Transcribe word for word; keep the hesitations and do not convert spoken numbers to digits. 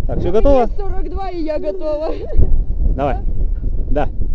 Так, все готово? сорок два, и я готова. Давай. Да.